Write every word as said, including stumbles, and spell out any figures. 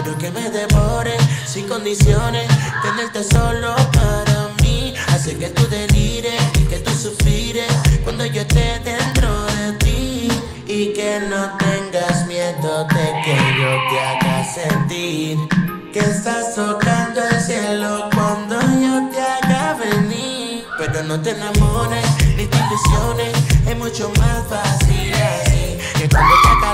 Quiero que me devore sin condiciones, tenerte solo para mí. Hace que tú delires y que tú suspires cuando yo esté dentro de ti. Y que no tengas miedo de que yo te haga sentir que estás tocando el cielo cuando yo te haga venir. Pero no te enamores ni te ilusiones, es mucho más fácil así. Que cuando te haga